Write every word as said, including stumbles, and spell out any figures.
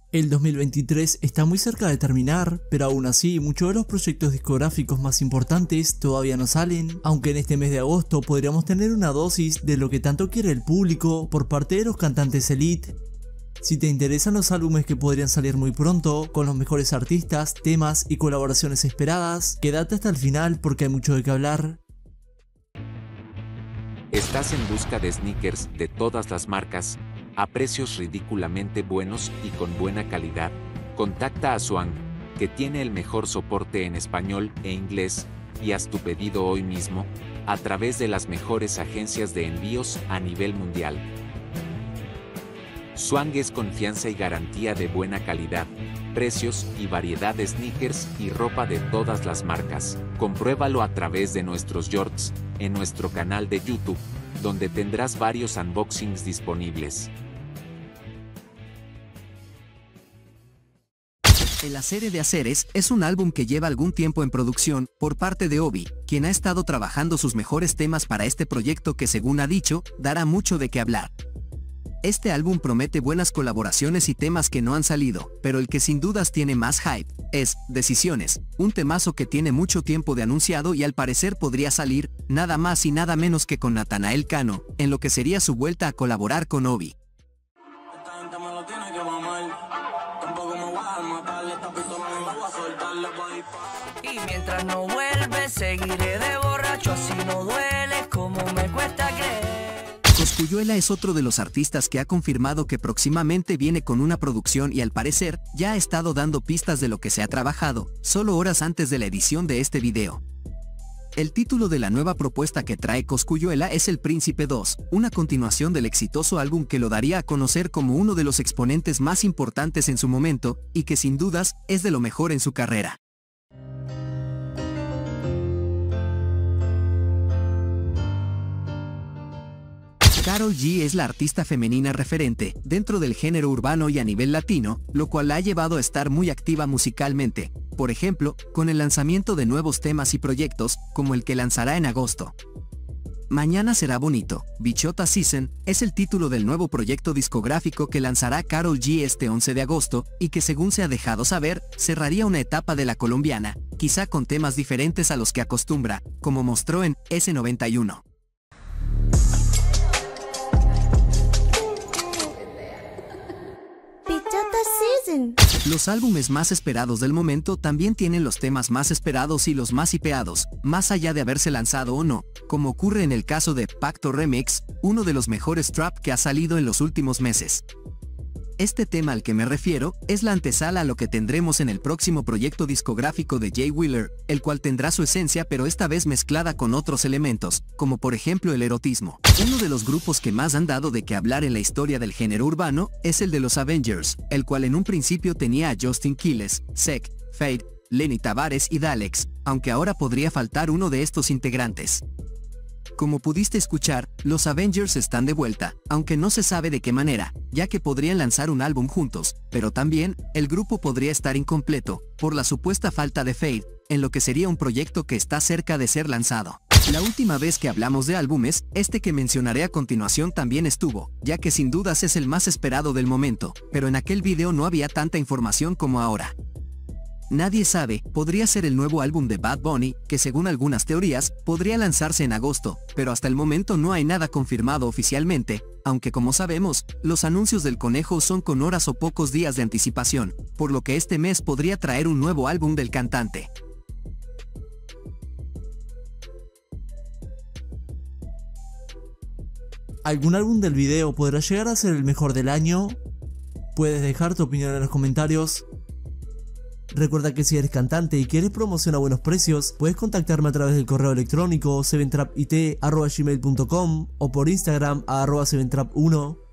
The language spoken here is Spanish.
El dos mil veintitrés está muy cerca de terminar, pero aún así muchos de los proyectos discográficos más importantes todavía no salen, aunque en este mes de agosto podríamos tener una dosis de lo que tanto quiere el público por parte de los cantantes elite. Si te interesan los álbumes que podrían salir muy pronto, con los mejores artistas, temas y colaboraciones esperadas, quédate hasta el final porque hay mucho de qué hablar. ¿Estás en busca de sneakers de todas las marcas, a precios ridículamente buenos y con buena calidad? Contacta a Swang, que tiene el mejor soporte en español e inglés, y haz tu pedido hoy mismo, a través de las mejores agencias de envíos a nivel mundial. Swang es confianza y garantía de buena calidad, precios y variedad de sneakers y ropa de todas las marcas. Compruébalo a través de nuestros shorts, en nuestro canal de YouTube, donde tendrás varios unboxings disponibles. El Hacer de Haceres es un álbum que lleva algún tiempo en producción por parte de Obi, quien ha estado trabajando sus mejores temas para este proyecto que, según ha dicho, dará mucho de qué hablar. Este álbum promete buenas colaboraciones y temas que no han salido, pero el que sin dudas tiene más hype es Decisiones, un temazo que tiene mucho tiempo de anunciado y al parecer podría salir, nada más y nada menos que con Natanael Cano, en lo que sería su vuelta a colaborar con Obi. Y mientras no vuelve, seguiré de borracho, así no duele como me cuesta creer. Cosculluela es otro de los artistas que ha confirmado que próximamente viene con una producción y al parecer ya ha estado dando pistas de lo que se ha trabajado, solo horas antes de la edición de este video. El título de la nueva propuesta que trae Cosculluela es El Príncipe dos, una continuación del exitoso álbum que lo daría a conocer como uno de los exponentes más importantes en su momento, y que sin dudas es de lo mejor en su carrera. Karol G es la artista femenina referente dentro del género urbano y a nivel latino, lo cual la ha llevado a estar muy activa musicalmente, por ejemplo, con el lanzamiento de nuevos temas y proyectos, como el que lanzará en agosto. Mañana será bonito, Bichota Season, es el título del nuevo proyecto discográfico que lanzará Karol G este once de agosto, y que según se ha dejado saber, cerraría una etapa de la colombiana, quizá con temas diferentes a los que acostumbra, como mostró en ese noventa y uno. Los álbumes más esperados del momento también tienen los temas más esperados y los más hipeados, más allá de haberse lanzado o no, como ocurre en el caso de Pacto Remix, uno de los mejores trap que ha salido en los últimos meses. Este tema al que me refiero es la antesala a lo que tendremos en el próximo proyecto discográfico de Jay Wheeler, el cual tendrá su esencia pero esta vez mezclada con otros elementos, como por ejemplo el erotismo. Uno de los grupos que más han dado de qué hablar en la historia del género urbano es el de los Avengers, el cual en un principio tenía a Justin Quiles, Sek, Fade, Lenny Tavares y Dalex, aunque ahora podría faltar uno de estos integrantes. Como pudiste escuchar, los Avengers están de vuelta, aunque no se sabe de qué manera, ya que podrían lanzar un álbum juntos, pero también, el grupo podría estar incompleto, por la supuesta falta de Fade, en lo que sería un proyecto que está cerca de ser lanzado. La última vez que hablamos de álbumes, este que mencionaré a continuación también estuvo, ya que sin dudas es el más esperado del momento, pero en aquel video no había tanta información como ahora. Nadie sabe, podría ser el nuevo álbum de Bad Bunny, que según algunas teorías, podría lanzarse en agosto, pero hasta el momento no hay nada confirmado oficialmente, aunque como sabemos, los anuncios del conejo son con horas o pocos días de anticipación, por lo que este mes podría traer un nuevo álbum del cantante. ¿Algún álbum del video podrá llegar a ser el mejor del año? Puedes dejar tu opinión en los comentarios. Recuerda que si eres cantante y quieres promoción a buenos precios, puedes contactarme a través del correo electrónico seven trap it arroba gmail punto com o por Instagram a arroba seven trap uno.